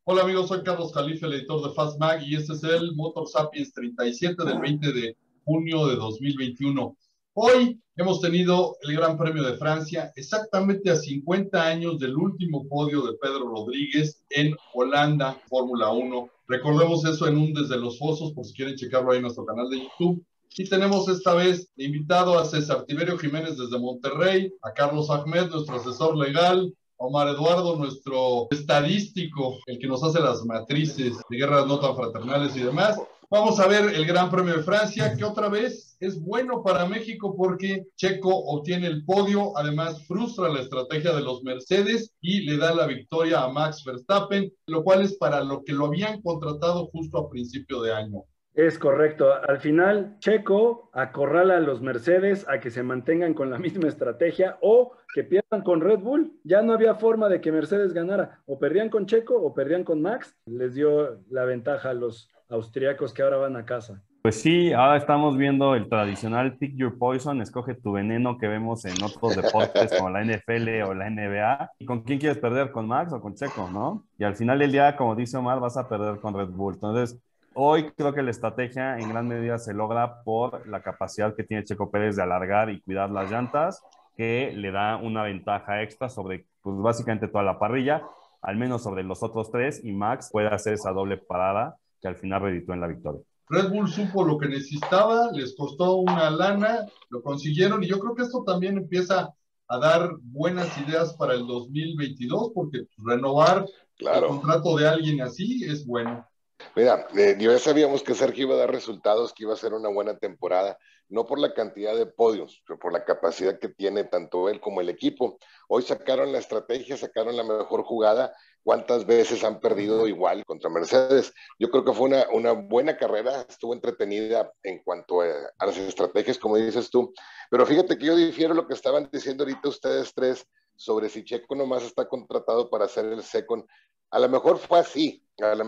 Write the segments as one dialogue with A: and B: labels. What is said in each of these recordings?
A: Hola amigos, soy Carlos Jalife, el editor de Fast Mag, y este es el Motor Sapiens 37 del 20 de junio de 2021. Hoy hemos tenido el Gran Premio de Francia, exactamente a 50 años del último podio de Pedro Rodríguez en Holanda, Fórmula 1. Recordemos eso en un Desde los Fosos, por si quieren checarlo ahí en nuestro canal de YouTube. Y tenemos esta vez invitado a César Tiberio Jiménez desde Monterrey, a Carlos Ahmed, nuestro asesor legal, Omar Eduardo, nuestro estadístico, el que nos hace las matrices de guerras no tan fraternales y demás. Vamos a ver el Gran Premio de Francia, que otra vez es bueno para México porque Checo obtiene el podio, además frustra la estrategia de los Mercedes y le da la victoria a Max Verstappen, lo cual es para lo que lo habían contratado justo a principio de año.
B: Es correcto. Al final, Checo acorrala a los Mercedes a que se mantengan con la misma estrategia o que pierdan con Red Bull. Ya no había forma de que Mercedes ganara. O perdían con Checo o perdían con Max. Les dio la ventaja a los austriacos que ahora van a casa.
C: Pues sí, ahora estamos viendo el tradicional Pick Your Poison, escoge tu veneno que vemos en otros deportes como la NFL o la NBA. ¿Y con quién quieres perder? ¿Con Max o con Checo, no? Y al final del día, como dice Omar, vas a perder con Red Bull. Entonces, hoy creo que la estrategia en gran medida se logra por la capacidad que tiene Checo Pérez de alargar y cuidar las llantas, que le da una ventaja extra sobre, pues básicamente toda la parrilla, al menos sobre los otros tres, y Max puede hacer esa doble parada que al final reditúa en la victoria.
A: Red Bull supo lo que necesitaba, les costó una lana, lo consiguieron, y yo creo que esto también empieza a dar buenas ideas para el 2022, porque renovar el contrato de alguien así es bueno.
D: Mira, ya sabíamos que Sergio iba a dar resultados, que iba a ser una buena temporada, no por la cantidad de podios, pero por la capacidad que tiene tanto él como el equipo. Hoy sacaron la estrategia, sacaron la mejor jugada. ¿Cuántas veces han perdido igual contra Mercedes? Yo creo que fue una buena carrera, estuvo entretenida en cuanto a las estrategias, como dices tú. Pero fíjate que yo difiero lo que estaban diciendo ahorita ustedes tres sobre si Checo nomás está contratado para hacer el second. A lo mejor fue así,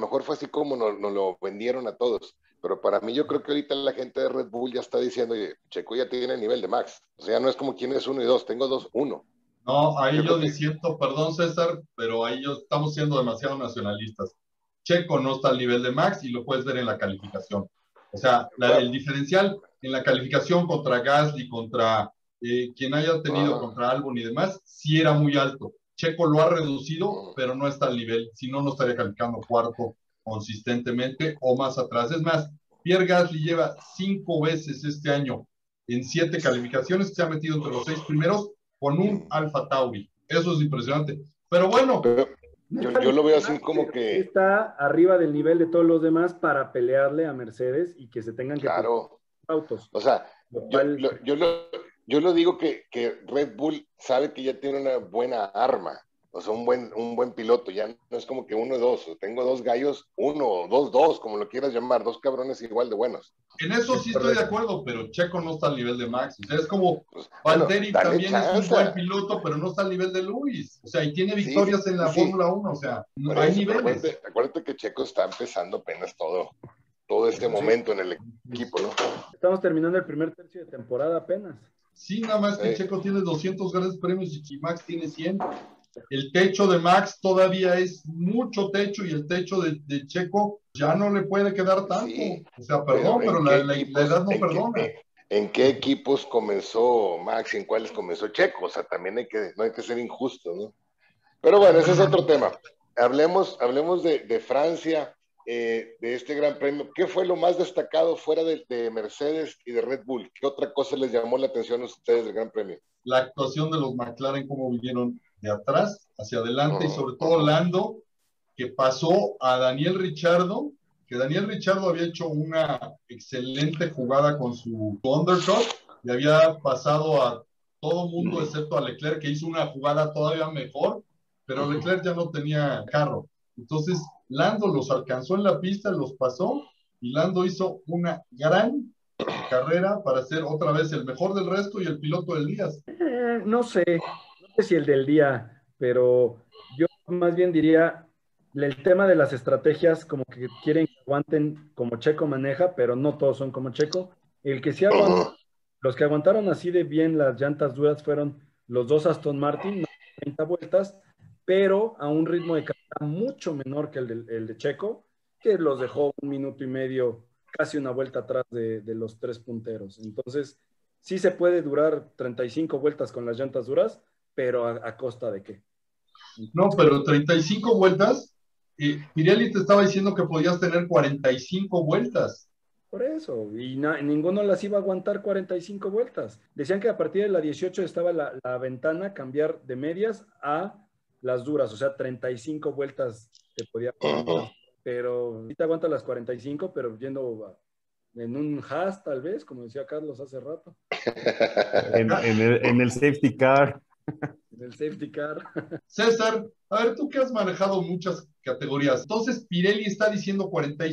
D: como nos lo vendieron a todos, pero para mí yo creo que ahorita la gente de Red Bull ya está diciendo, oye, Checo ya tiene el nivel de Max, o sea, no es como quién es 1 y 2, tengo 2, 1.
A: No, ahí yo diciendo, perdón César, pero ahí estamos siendo demasiado nacionalistas. Checo no está al nivel de Max y lo puedes ver en la calificación. O sea, el diferencial en la calificación contra Gasly, contra quien haya tenido, contra Albon y demás, sí era muy alto. Checo lo ha reducido, pero no está al nivel. Si no, no estaría calificando cuarto consistentemente o más atrás. Es más, Pierre Gasly lleva 5 veces este año en 7 calificaciones que se ha metido entre los 6 primeros con un Alfa Tauri. Eso es impresionante. Pero bueno.
D: Pero yo lo veo así como que
B: está arriba del nivel de todos los demás para pelearle a Mercedes y que se tengan que
D: claro.
B: autos.
D: O sea, yo lo digo que Red Bull sabe que ya tiene una buena arma, o sea, un buen piloto, ya no es como que 1 o 2, tengo 2 gallos, 1 o 2, como lo quieras llamar, 2 cabrones igual de buenos.
A: En eso sí estoy de acuerdo, pero Checo no está al nivel de Max. O sea, es como Valtteri también chance. Es un buen piloto, pero no está al nivel de Lewis. O sea, y tiene victorias en la Fórmula 1. O sea, no hay niveles.
D: Acuérdate que Checo está empezando apenas todo este momento en el equipo, ¿no?
B: Estamos terminando el primer tercio de temporada apenas.
A: Sí, nada más que Checo tiene 200 grandes premios y Max tiene 100. El techo de Max todavía es mucho techo y el techo de Checo ya no le puede quedar tanto. Sí, o sea, perdón, pero la edad no perdona.
D: ¿En qué equipos comenzó Max y en cuáles comenzó Checo? O sea, también no hay que ser injusto, ¿no? Pero bueno, ese es otro tema. Hablemos de Francia, de este gran premio. ¿Qué fue lo más destacado fuera de Mercedes y de Red Bull? ¿Qué otra cosa les llamó la atención a ustedes del gran premio?
A: La actuación de los McLaren, cómo vinieron de atrás hacia adelante y sobre todo Lando, que pasó a Daniel Ricciardo, que Daniel Ricciardo había hecho una excelente jugada con su undercut y había pasado a todo mundo excepto a Leclerc, que hizo una jugada todavía mejor, pero Leclerc ya no tenía carro. Entonces Lando los alcanzó en la pista, los pasó y Lando hizo una gran carrera para ser otra vez el mejor del resto y el piloto del día.
B: No sé si el del día, pero yo más bien diría el tema de las estrategias, como que quieren que aguanten como Checo maneja, pero no todos son como Checo. El que sí aguantó, los que aguantaron así de bien las llantas duras fueron los 2 Aston Martin, 30 vueltas, pero a un ritmo de carrera mucho menor que el de Checo, que los dejó 1 minuto y medio, casi una vuelta atrás de los 3 punteros. Entonces, sí se puede durar 35 vueltas con las llantas duras, pero ¿a costa de qué?
A: No, pero 35 vueltas, Pirelli te estaba diciendo que podías tener 45 vueltas.
B: Por eso, y ninguno las iba a aguantar 45 vueltas. Decían que a partir de la 18 estaba la ventana cambiar de medias a las duras, o sea, 35 vueltas te podía aguantar. Pero sí te aguanta las 45, pero yendo en un Haas tal vez, como decía Carlos hace rato.
C: En el safety car.
B: En el safety car.
A: César, a ver, tú que has manejado muchas categorías, entonces Pirelli está diciendo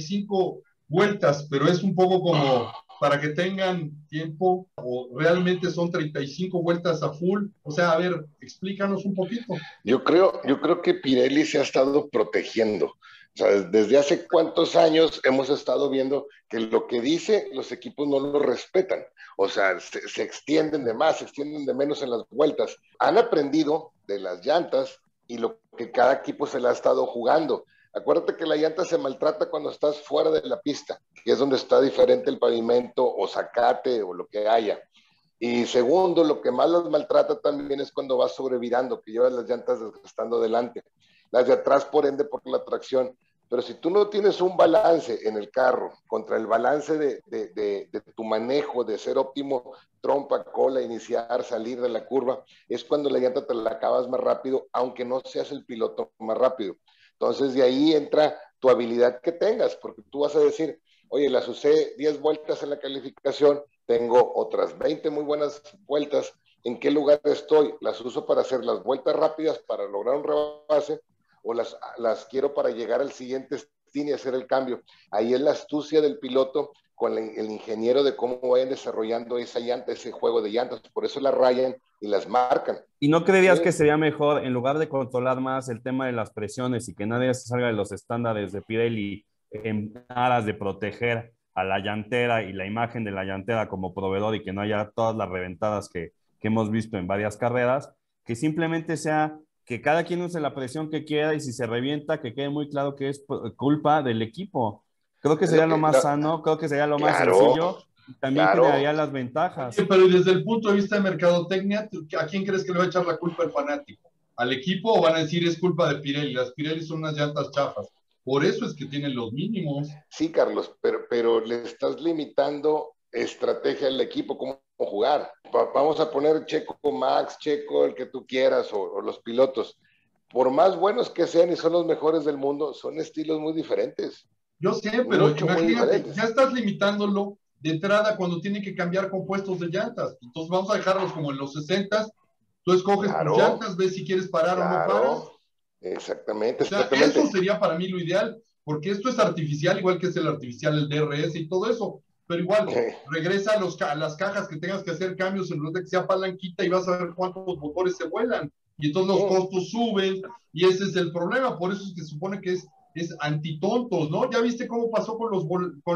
A: 45 vueltas, pero es un poco como para que tengan tiempo, o realmente son 35 vueltas a full. O sea, a ver, explícanos un poquito.
D: Yo creo que Pirelli se ha estado protegiendo. O sea, desde hace cuántos años hemos estado viendo que lo que dice los equipos no lo respetan. O sea, se extienden de más, se extienden de menos en las vueltas. Han aprendido de las llantas y lo que cada equipo se le ha estado jugando. Acuérdate que la llanta se maltrata cuando estás fuera de la pista, que es donde está diferente el pavimento o zacate o lo que haya. Y segundo, lo que más los maltrata también es cuando vas sobrevirando, que llevas las llantas desgastando delante. Las de atrás, por ende, por la tracción. Pero si tú no tienes un balance en el carro contra el balance de tu manejo, de ser óptimo, trompa, cola, iniciar, salir de la curva, es cuando la llanta te la acabas más rápido, aunque no seas el piloto más rápido. Entonces, de ahí entra tu habilidad que tengas, porque tú vas a decir, oye, las usé 10 vueltas en la calificación, tengo otras 20 muy buenas vueltas, ¿en qué lugar estoy? ¿Las uso para hacer las vueltas rápidas para lograr un rebase o las quiero para llegar al siguiente stint y hacer el cambio? Ahí es la astucia del piloto con el ingeniero de cómo vayan desarrollando esa llanta, ese juego de llantas. Por eso las rayan y las marcan.
C: ¿Y no creerías que sería mejor, en lugar de controlar más el tema de las presiones y que nadie se salga de los estándares de Pirelli en aras de proteger a la llantera y la imagen de la llantera como proveedor y que no haya todas las reventadas que hemos visto en varias carreras, que simplemente sea que cada quien use la presión que quiera y si se revienta, que quede muy claro que es culpa del equipo? Creo que sería lo más sano, creo que sería lo más sencillo y también generaría las ventajas.
A: Sí, pero desde el punto de vista de mercadotecnia, ¿a quién crees que le va a echar la culpa el fanático? ¿Al equipo o van a decir es culpa de Pirelli? Las Pirelli son unas llantas chafas. Por eso es que tienen los mínimos.
D: Sí, Carlos, pero le estás limitando estrategia al equipo, cómo jugar. Vamos a poner Checo, Max, Checo, el que tú quieras, o los pilotos. Por más buenos que sean y son los mejores del mundo, son estilos muy diferentes.
A: Yo sé, pero imagínate, ya estás limitándolo de entrada cuando tienen que cambiar compuestos de llantas. Entonces vamos a dejarlos como en los 60. Tú escoges tus llantas, ves si quieres parar o no paras.
D: Exactamente,
A: o sea, eso sería para mí lo ideal, porque esto es artificial, igual que es el artificial, el DRS y todo eso. Pero igual, regresa a las cajas que tengas que hacer cambios en lugar de que sea palanquita y vas a ver cuántos motores se vuelan. Y entonces los costos suben y ese es el problema. Por eso es que se supone que es antitontos, ¿no? Ya viste cómo pasó con los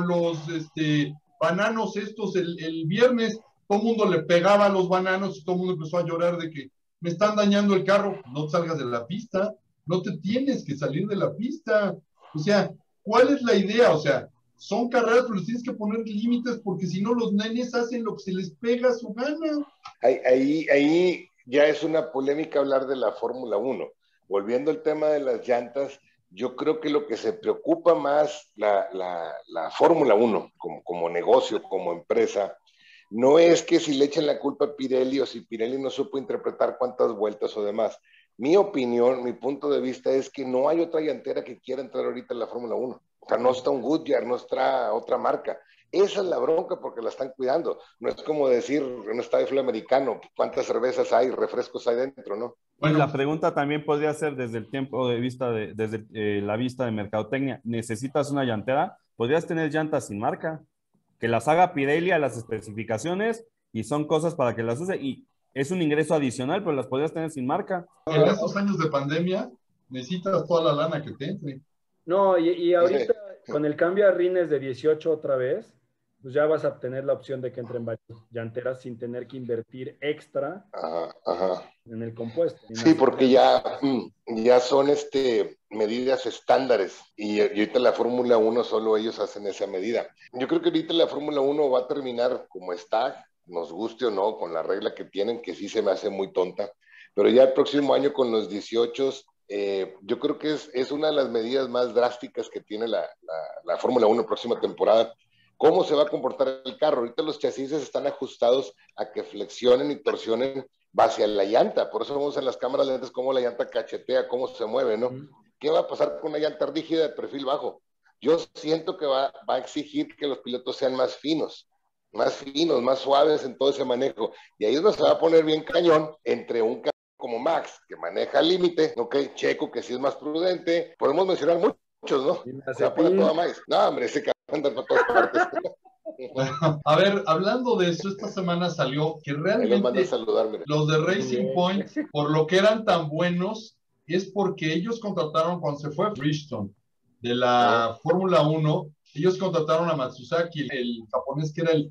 A: bananos estos el viernes. Todo el mundo le pegaba a los bananos y todo el mundo empezó a llorar de que me están dañando el carro. No salgas de la pista, no te tienes que salir de la pista. O sea, ¿cuál es la idea? O sea, son carreras, pero les tienes que poner límites porque si no los nenes hacen lo que se les pega a su gana.
D: Ahí ya es una polémica hablar de la Fórmula 1. Volviendo al tema de las llantas, yo creo que lo que se preocupa más la Fórmula 1 como negocio, como empresa, no es que si le echen la culpa a Pirelli o si Pirelli no supo interpretar cuántas vueltas o demás. Mi opinión, mi punto de vista es que no hay otra llantera que quiera entrar ahorita en la Fórmula 1. O sea, no está un Goodyear, no está otra marca. Esa es la bronca porque la están cuidando. No es como decir en un estadio americano cuántas cervezas hay, refrescos hay dentro, ¿no?
C: Bueno, la pregunta también podría ser desde el tiempo de vista, desde la vista de mercadotecnia. ¿Necesitas una llantera? Podrías tener llantas sin marca, que las haga Pirelli a las especificaciones y son cosas para que las use y es un ingreso adicional, pero las podrías tener sin marca.
A: En estos años de pandemia necesitas toda la lana que te entre.
B: No, y ahorita con el cambio a rines de 18 otra vez, pues ya vas a tener la opción de que entren varias llanteras sin tener que invertir extra en el compuesto.
D: Sí, porque ya son medidas estándares y ahorita la Fórmula 1 solo ellos hacen esa medida. Yo creo que ahorita la Fórmula 1 va a terminar como está, nos guste o no, con la regla que tienen, que sí se me hace muy tonta, pero ya el próximo año con los 18, yo creo que es una de las medidas más drásticas que tiene la Fórmula 1 próxima temporada. ¿Cómo se va a comportar el carro? Ahorita los chasis están ajustados a que flexionen y torsionen hacia la llanta. Por eso vemos en las cámaras lentas cómo la llanta cachetea, cómo se mueve, ¿no? ¿Qué va a pasar con una llanta rígida de perfil bajo? Yo siento que va a exigir que los pilotos sean más finos, más suaves en todo ese manejo. Y ahí es donde se va a poner bien cañón entre un carro como Max, que maneja al límite, ¿ok? Checo, que sí es más prudente. Podemos mencionar muchos, ¿no? O sea, para toda más. No, hombre, ese cabrón anda para todas partes.
A: Bueno, a ver, hablando de eso, esta semana salió que realmente los de Racing Point, por lo que eran tan buenos, es porque ellos contrataron, cuando se fue Bridgestone de la Fórmula 1, ellos contrataron a Matsuzaki, el japonés que era el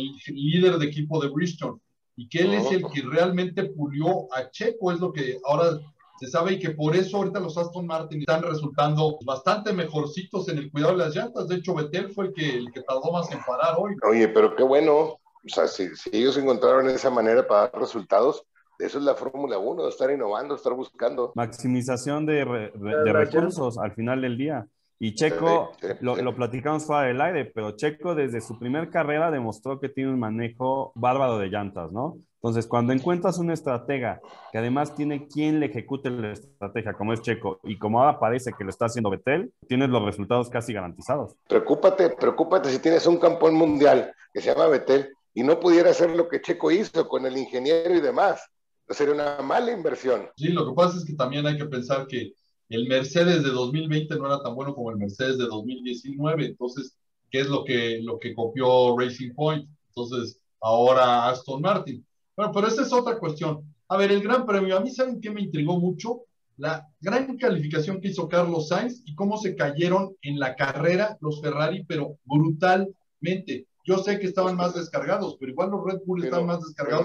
A: líder de equipo de Bridgestone, y que él es el que realmente pulió a Checo, es lo que ahora se sabe, y que por eso ahorita los Aston Martin están resultando bastante mejorcitos en el cuidado de las llantas. De hecho, Vettel fue el que tardó más en parar hoy.
D: Oye, pero qué bueno. O sea, si ellos encontraron esa manera para dar resultados, eso es la Fórmula 1, estar innovando, estar buscando.
C: Maximización de recursos al final del día. Y Checo, lo platicamos fuera del aire, pero Checo desde su primer carrera demostró que tiene un manejo bárbaro de llantas, ¿no? Entonces, cuando encuentras un estratega que además tiene quien le ejecute la estrategia, como es Checo, y como ahora parece que lo está haciendo Vettel, tienes los resultados casi garantizados.
D: Preocúpate si tienes un campeón mundial que se llama Vettel y no pudiera hacer lo que Checo hizo con el ingeniero y demás. Sería una mala inversión.
A: Sí, lo que pasa es que también hay que pensar que el Mercedes de 2020 no era tan bueno como el Mercedes de 2019. Entonces, ¿qué es lo que copió Racing Point? Entonces, ahora Aston Martin. Bueno, pero esa es otra cuestión. A ver, el Gran Premio, a mí ¿saben qué me intrigó mucho? La gran calificación que hizo Carlos Sainz y cómo se cayeron en la carrera los Ferrari, pero brutalmente. Yo sé que estaban más descargados, pero igual los Red Bull estaban más descargados.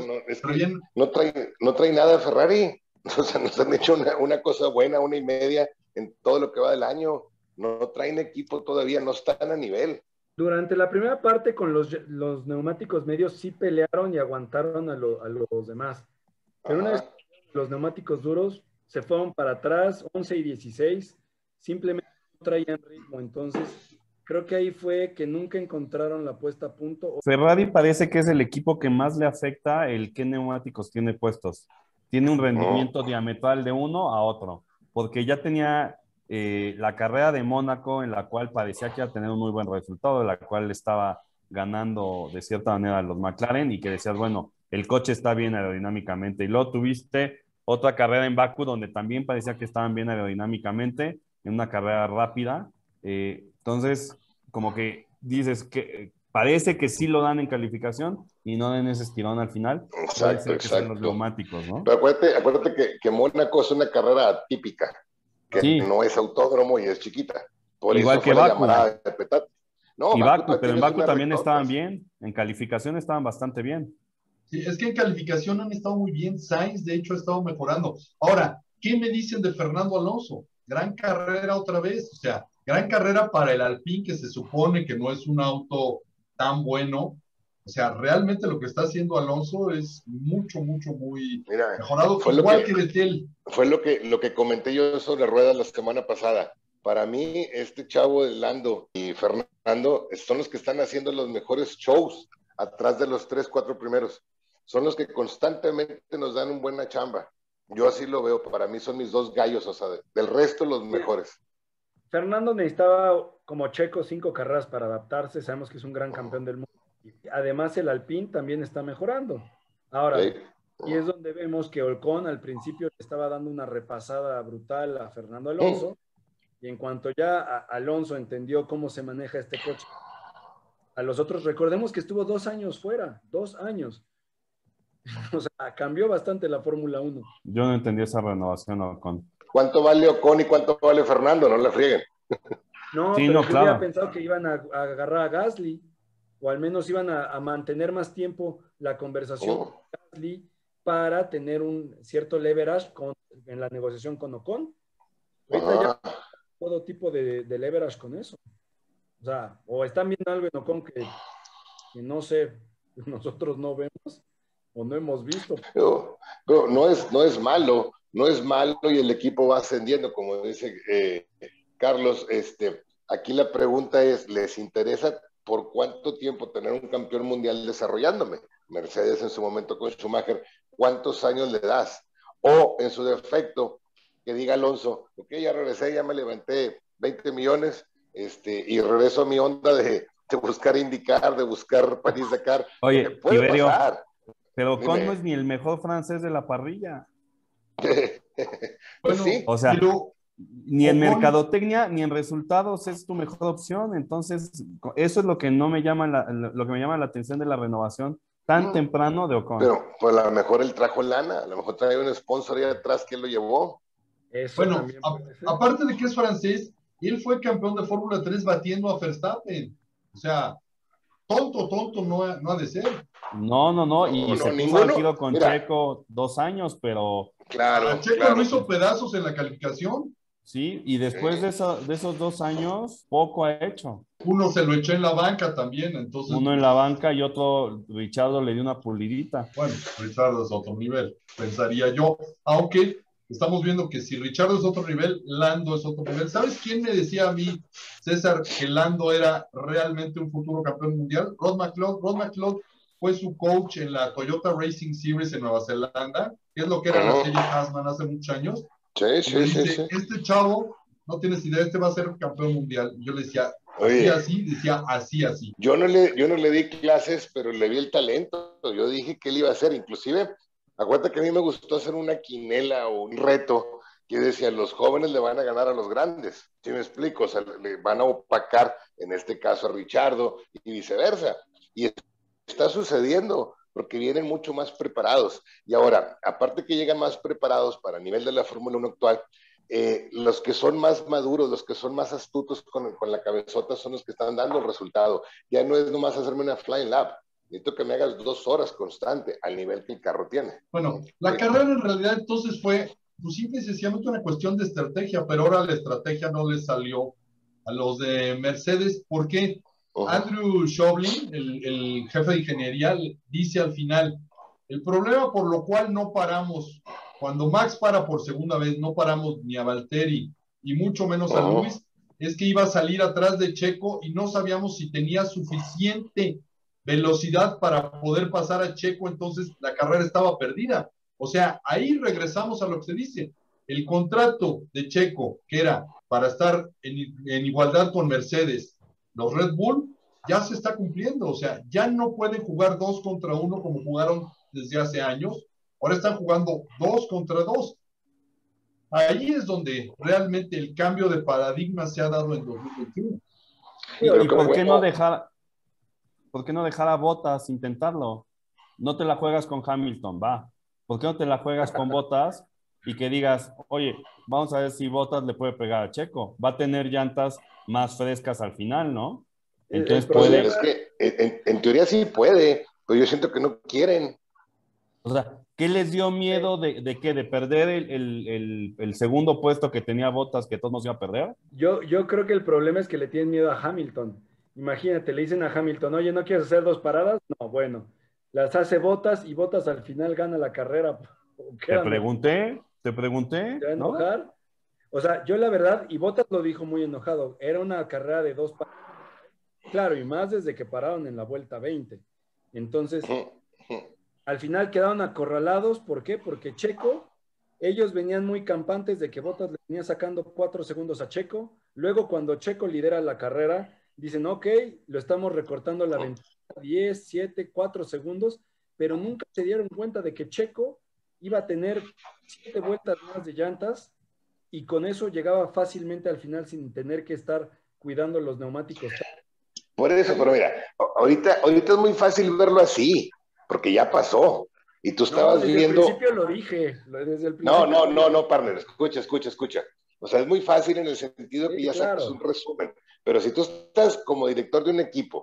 D: No trae nada Ferrari. O sea, nos han hecho una cosa buena, 1.5 en todo lo que va del año. No traen equipo todavía, no están a nivel.
B: Durante la primera parte con los neumáticos medios sí pelearon y aguantaron a los demás. Pero una vez que los neumáticos duros se fueron para atrás, 11 y 16, simplemente no traían ritmo. Entonces, creo que ahí fue que nunca encontraron la puesta a punto.
C: Ferrari parece que es el equipo que más le afecta el qué neumáticos tiene puestos. Tiene un rendimiento diametral de uno a otro, porque ya tenía la carrera de Mónaco en la cual parecía que iba a tener un muy buen resultado, en la cual estaba ganando de cierta manera los McLaren y que decías, bueno, el coche está bien aerodinámicamente. Y luego tuviste otra carrera en Bakú donde también parecía que estaban bien aerodinámicamente, en una carrera rápida. Entonces, como que dices que parece que sí lo dan en calificación y no en ese estirón al final.
D: Exacto.
C: Los neumáticos, ¿no?
D: Pero acuérdate que Mónaco es una carrera atípica, que no es autódromo y es chiquita. Por
C: igual
D: eso
C: que
D: fue
C: Bakú.
D: La llamada de Petat. No,
C: y Bakú, pero en Bakú también estaban bien, en calificación estaban bastante bien.
A: Sí, es que en calificación han estado muy bien. Sainz, de hecho, ha estado mejorando. Ahora, ¿qué me dicen de Fernando Alonso? Gran carrera otra vez, o sea, gran carrera para el Alpine, que se supone que no es un auto tan bueno. O sea, realmente lo que está haciendo Alonso es muy mejorado, igual que Vettel.
D: Fue lo que comenté yo sobre ruedas la semana pasada. Para mí, este chavo de Lando y Fernando son los que están haciendo los mejores shows atrás de los 3, 4 primeros. Son los que constantemente nos dan una buena chamba. Yo así lo veo. Para mí son mis dos gallos, o sea, del resto los mejores.
B: Fernando necesitaba, como Checo, 5 carreras para adaptarse. Sabemos que es un gran campeón del mundo. Además, el Alpine también está mejorando. Ahora, y es donde vemos que Ocon al principio le estaba dando una repasada brutal a Fernando Alonso. Y en cuanto ya Alonso entendió cómo se maneja este coche, a los otros, recordemos que estuvo 2 años fuera, 2 años. O sea, cambió bastante la Fórmula 1.
C: Yo no entendí esa renovación Ocon.
D: ¿Cuánto vale Ocon y cuánto vale Fernando? No la frieguen.
B: No, sí, pero yo hubiera pensado que iban a agarrar a Gasly. o al menos iban a mantener más tiempo la conversación con Gasly para tener un cierto leverage en la negociación con Ocon. Ahorita ya todo tipo de leverage con eso. O sea, o están viendo algo en Ocon que no sé, nosotros no vemos o no hemos visto.
D: Pero no es malo, no es malo y el equipo va ascendiendo, como dice Carlos. Aquí la pregunta es, ¿les interesa por cuánto tiempo tener un campeón mundial desarrollándome? Mercedes en su momento con Schumacher, ¿cuántos años le das? O en su defecto, que diga Alonso, ok, ya regresé, ya me levanté 20 millones y regreso a mi onda de buscar IndyCar, de buscar París-Dakar.
C: Oye,
D: puede
C: Tiberio,
D: pasar.
C: pero Ocon no es ni el mejor francés de la parrilla.
D: Pues
A: Bueno,
D: sí.
C: O sea,
A: pero
C: ni en
A: Ocon-
C: mercadotecnia ni en resultados es tu mejor opción. Entonces, eso es lo que no me llama lo que me llama la atención de la renovación tan temprano de Ocon.
D: Pero pues a lo mejor él trajo lana, a lo mejor trae un sponsor ahí atrás que lo llevó.
B: Eso
A: bueno,
B: también puede ser.
A: aparte de que es francés, él fue campeón de Fórmula 3 batiendo a Verstappen. O sea, tonto no ha de ser.
C: No, y se puso
D: ninguno.
C: al tiro con
D: Mira,
C: Checo 2 años, pero
D: claro,
A: A Checo
D: claro.
A: lo hizo pedazos en la calificación.
C: sí, y después de esos 2 años, poco ha hecho.
A: Uno se lo echó en la banca también, entonces.
C: Uno en la banca y otro, Richardo le dio una pulidita.
A: Bueno, Richardo es otro nivel, pensaría yo. Aunque estamos viendo que si Richardo es otro nivel, Lando es otro nivel. ¿Sabes quién me decía a mí, César, que Lando era realmente un futuro campeón mundial? Rod McLeod. Rod McLeod fue su coach en la Toyota Racing Series en Nueva Zelanda, que es lo que era la serie Tasman hace muchos años.
D: Sí.
A: Este chavo, no tienes idea, este va a ser campeón mundial. Y yo le decía,
D: Oye,
A: así.
D: Yo no le di clases, pero le vi el talento. Yo dije que él iba a hacer. Inclusive, acuérdate que a mí me gustó hacer una quinela o un reto que decía, los jóvenes le van a ganar a los grandes. ¿Sí me explico? O sea, le van a opacar, en este caso, a Richardo y viceversa. Y está sucediendo porque vienen mucho más preparados. Y ahora, aparte que llegan más preparados para el nivel de la Fórmula 1 actual, los que son más maduros, los que son más astutos con la cabezota son los que están dando el resultado. Ya no es nomás hacerme una flying lap, necesito que me hagas 2 horas constante al nivel que el carro tiene.
A: Bueno, la carrera en realidad entonces fue, pues simple y sencillamente una cuestión de estrategia, pero ahora la estrategia no le salió a los de Mercedes. ¿Por qué? Andrew Shovlin, el jefe de ingeniería, dice al final, el problema por lo cual no paramos, cuando Max para por segunda vez, no paramos ni a Valtteri y mucho menos a Lewis, es que iba a salir atrás de Checo y no sabíamos si tenía suficiente velocidad para poder pasar a Checo, entonces la carrera estaba perdida. O sea, ahí regresamos a lo que se dice. El contrato de Checo, que era para estar en igualdad con Mercedes, los Red Bull, ya se está cumpliendo. O sea, ya no pueden jugar 2 contra 1 como jugaron desde hace años. Ahora están jugando 2 contra 2. Ahí es donde realmente el cambio de paradigma se ha dado en 2021.
C: ¿Y por qué no dejar a Bottas intentarlo? No te la juegas con Hamilton, va. ¿Por qué no te la juegas con Bottas y que digas, oye, vamos a ver si Bottas le puede pegar a Checo? Va a tener llantas más frescas al final, ¿no? Entonces puede...
D: Es que en teoría sí puede, pero yo siento que no quieren.
C: O sea, ¿qué les dio miedo de qué? ¿De perder el segundo puesto que tenía Bottas que todos nos iba a perder?
B: Yo creo que el problema es que le tienen miedo a Hamilton. Imagínate, le dicen a Hamilton, oye, ¿no quieres hacer 2 paradas? No, bueno, las hace Bottas y Bottas al final gana la carrera.
C: Te pregunté,
B: ¿Te va a enojar?
C: ¿no?
B: O sea, yo la verdad, y Bottas lo dijo muy enojado, era una carrera de 2 paradas. Claro, y más desde que pararon en la vuelta 20. Entonces, al final quedaron acorralados. ¿Por qué? Porque Checo, ellos venían muy campantes de que Bottas le venía sacando 4 segundos a Checo. Luego, cuando Checo lidera la carrera, dicen, ok, lo estamos recortando la ventaja, 10, 7, 4 segundos, pero nunca se dieron cuenta de que Checo iba a tener 7 vueltas más de llantas y con eso llegaba fácilmente al final sin tener que estar cuidando los neumáticos.
D: Por eso, pero mira, ahorita es muy fácil verlo así, porque ya pasó. Y tú estabas viviendo...
B: Desde el principio lo dije. Desde el principio
D: no, partner, escucha. O sea, es muy fácil en el sentido que ya sacas un resumen. Pero si tú estás como director de un equipo,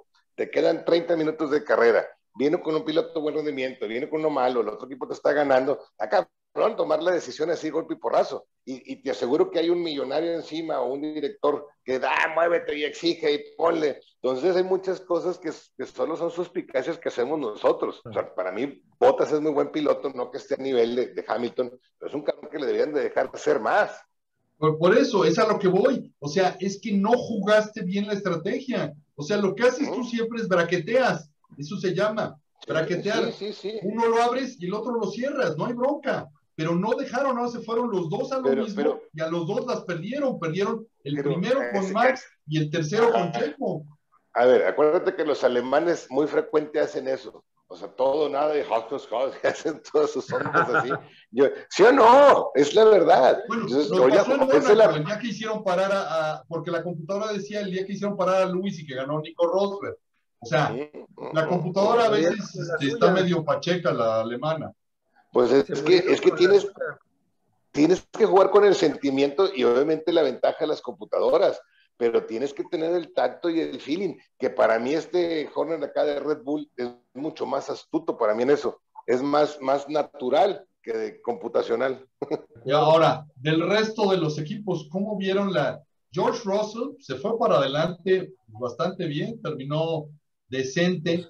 D: te quedan 30 minutos de carrera, viene con un piloto de buen rendimiento, viene con uno malo, el otro equipo te está ganando, acá pronto tomar la decisión así, golpe y porrazo, y te aseguro que hay un millonario encima o un director que da, muévete y exige y ponle. Entonces hay muchas cosas que solo son suspicacias que hacemos nosotros. O sea, para mí Bottas es muy buen piloto, no que esté a nivel de Hamilton, pero es un cabrón que le deberían de dejar hacer más.
A: Por eso, es a lo que voy. O sea, es que no jugaste bien la estrategia. O sea, lo que haces tú siempre es braqueteas. Eso se llama, braquetear.
D: Sí.
A: Uno lo abres y el otro lo cierras, no hay bronca. Pero no dejaron, no, se fueron los dos a lo mismo y a los dos las perdieron. Perdieron el primero con Max y el tercero con Checo.
D: A ver, acuérdate que los alemanes muy frecuente hacen eso. O sea, todo, nada de hacen todas sus ondas así. ¿Sí o no? Es la verdad.
A: Bueno,
D: entonces,
A: nos pasó en Mónaco, el día que hicieron parar porque la computadora decía el día que hicieron parar a Lewis y que ganó Nico Rosberg. O sea, la computadora a veces está medio pacheca, la alemana.
D: Pues es que tienes que jugar con el sentimiento y obviamente la ventaja de las computadoras, pero tienes que tener el tacto y el feeling, que para mí este Horner acá de Red Bull es mucho más astuto para mí en eso, es más natural que computacional.
A: Y ahora, del resto de los equipos, ¿cómo vieron George Russell se fue para adelante bastante bien, terminó decente,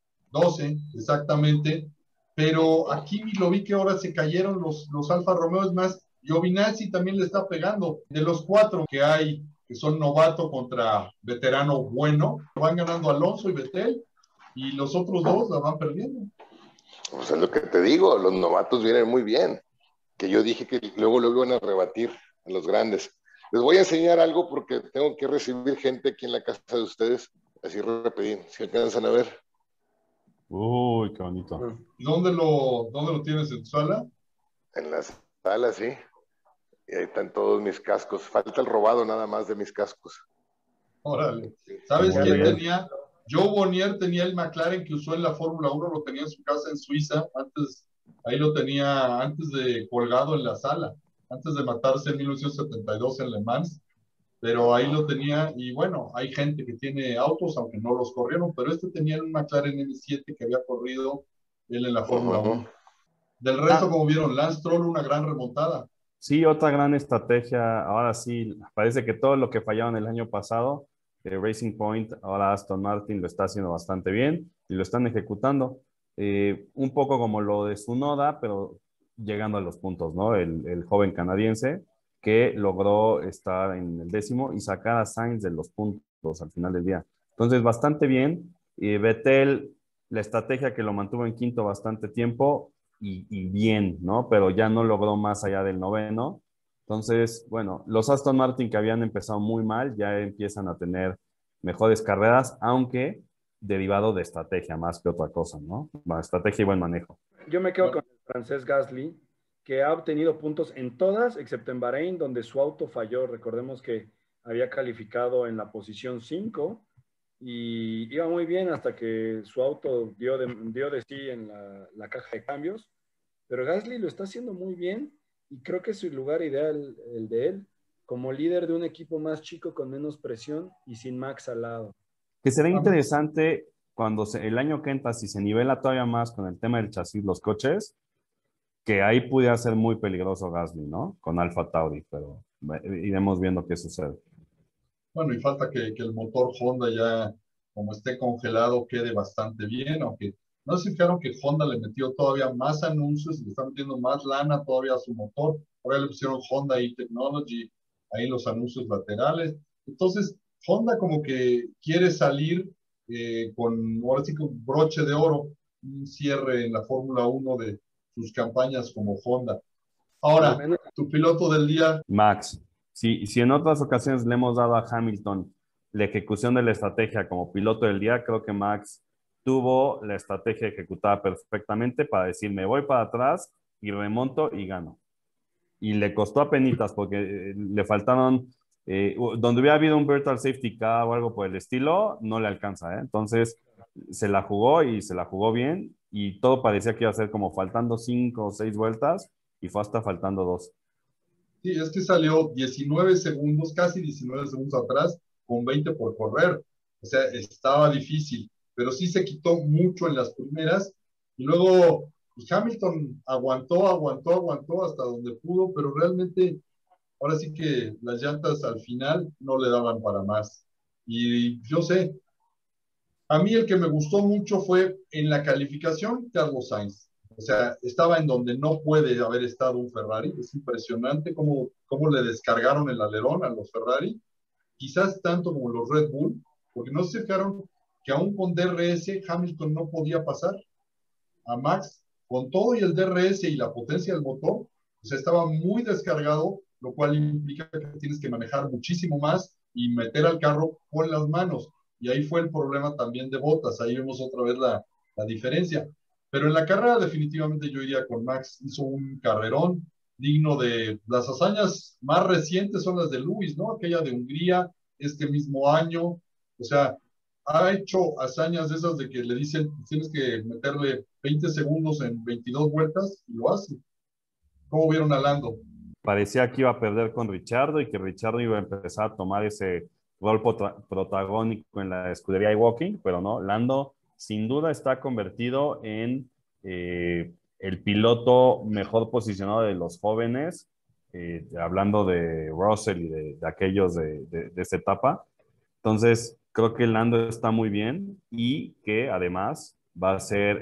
A: 12 exactamente, pero aquí lo vi que ahora se cayeron los Alfa Romeo, es más, Giovinazzi también le está pegando. De los 4 que hay, que son novato contra veterano bueno, van ganando Alonso y Vettel, y los otros 2 la van perdiendo.
D: Pues es lo que te digo, los novatos vienen muy bien, que yo dije que luego lo iban a rebatir a los grandes. Les voy a enseñar algo porque tengo que recibir gente aquí en la casa de ustedes, así rapidín, si alcanzan a ver.
C: Uy, qué bonito.
A: ¿Y dónde lo tienes, en tu sala?
D: En la sala, sí. Y ahí están todos mis cascos. Falta el robado nada más de mis cascos.
A: Órale. ¿Sabes quién tenía? Joe Bonnier tenía el McLaren que usó en la Fórmula 1, lo tenía en su casa en Suiza. Ahí lo tenía antes de colgado en la sala, antes de matarse en 1972 en Le Mans. Pero ahí lo tenía, y bueno, hay gente que tiene autos, aunque no los corrieron, pero tenía un McLaren M7 que había corrido él en la Fórmula 1. Del resto, como vieron, Lance Stroll, una gran remontada.
C: Sí, otra gran estrategia. Ahora sí, parece que todo lo que fallaron el año pasado, Racing Point, ahora Aston Martin lo está haciendo bastante bien y lo están ejecutando. Un poco como lo de Tsunoda, pero llegando a los puntos, ¿no? El joven canadiense que logró estar en el 10º y sacar a Sainz de los puntos al final del día. Entonces, bastante bien. Vettel, la estrategia que lo mantuvo en 5º bastante tiempo, y bien, ¿no? Pero ya no logró más allá del 9º. Entonces, bueno, los Aston Martin que habían empezado muy mal ya empiezan a tener mejores carreras, aunque derivado de estrategia más que otra cosa, ¿no? Bueno, estrategia y buen manejo.
B: Yo me quedo con el francés Gasly, que ha obtenido puntos en todas, excepto en Bahrein, donde su auto falló. Recordemos que había calificado en la posición 5 y iba muy bien hasta que su auto dio de sí en la caja de cambios, pero Gasly lo está haciendo muy bien y creo que es su lugar ideal, el de él, como líder de un equipo más chico con menos presión y sin Max al lado.
C: Que será interesante cuando el año que entra, si se nivela todavía más con el tema del chasis, los coches, que ahí pudiera ser muy peligroso Gasly, ¿no? Con Alfa Tauri, pero iremos viendo qué sucede.
A: Bueno, y falta que el motor Honda ya, como esté congelado, quede bastante bien, aunque no se fijaron que Honda le metió todavía más anuncios y le está metiendo más lana todavía a su motor. Ahora le pusieron Honda e-Technology, ahí los anuncios laterales. Entonces, Honda como que quiere salir con, ahora sí, con broche de oro, un cierre en la Fórmula 1 de sus campañas como Honda. Ahora, tu piloto del día.
C: Max. Si en otras ocasiones le hemos dado a Hamilton la ejecución de la estrategia como piloto del día, creo que Max tuvo la estrategia ejecutada perfectamente para decir, me voy para atrás y remonto y gano. Y le costó apenitas porque le faltaron, donde hubiera habido un virtual safety car o algo por el estilo, no le alcanza, ¿eh? Entonces se la jugó y se la jugó bien y todo parecía que iba a ser como faltando 5 o 6 vueltas y fue hasta faltando 2.
A: Sí, es que salió 19 segundos, casi 19 segundos atrás, con 20 por correr. O sea, estaba difícil. pero sí se quitó mucho en las primeras, y luego pues Hamilton aguantó hasta donde pudo, pero realmente ahora sí que las llantas al final no le daban para más. Y yo sé, a mí el que me gustó mucho fue en la calificación Carlos Sainz. O sea, estaba en donde no puede haber estado un Ferrari. Es impresionante cómo le descargaron el alerón a los Ferrari, quizás tanto como los Red Bull, porque no se fijaron que aún con DRS Hamilton no podía pasar a Max, con todo y el DRS y la potencia del motor, o sea, estaba muy descargado, lo cual implica que tienes que manejar muchísimo más y meter al carro con las manos. Y ahí fue el problema también de Bottas, ahí vemos otra vez la diferencia. Pero en la carrera definitivamente yo iría con Max, hizo un carrerón digno de las hazañas más recientes son las de Lewis, ¿no? Aquella de Hungría, este mismo año, o sea, ha hecho hazañas de esas de que le dicen, tienes que meterle 20 segundos en 22 vueltas y lo hace. ¿Cómo vieron a Lando?
C: Parecía que iba a perder con Richardo y que Richardo iba a empezar a tomar ese rol protagónico en la escudería iWalking, pero no, Lando sin duda está convertido en el piloto mejor posicionado de los jóvenes, hablando de Russell y de aquellos de esta etapa. Entonces, creo que Lando está muy bien y que además va a ser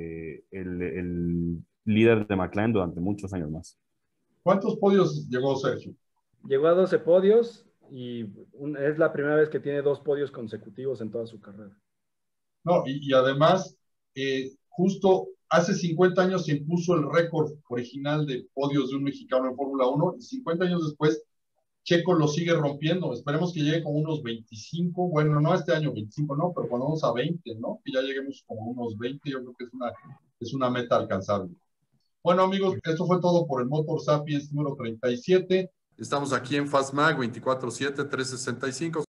C: el líder de McLaren durante muchos años más.
A: ¿Cuántos podios llegó Sergio?
B: Llegó a 12 podios y es la primera vez que tiene 2 podios consecutivos en toda su carrera.
A: No, y además, justo hace 50 años se impuso el récord original de podios de un mexicano en Fórmula 1 y 50 años después Checo lo sigue rompiendo. Esperemos que llegue como unos 25, bueno, no este año 25, no, pero cuando vamos a 20, ¿no? Que ya lleguemos como a unos 20, yo creo que es una meta alcanzable. Bueno, amigos, esto fue todo por el Motor Sapiens número 37. Estamos aquí en FastMag 24/7, 365.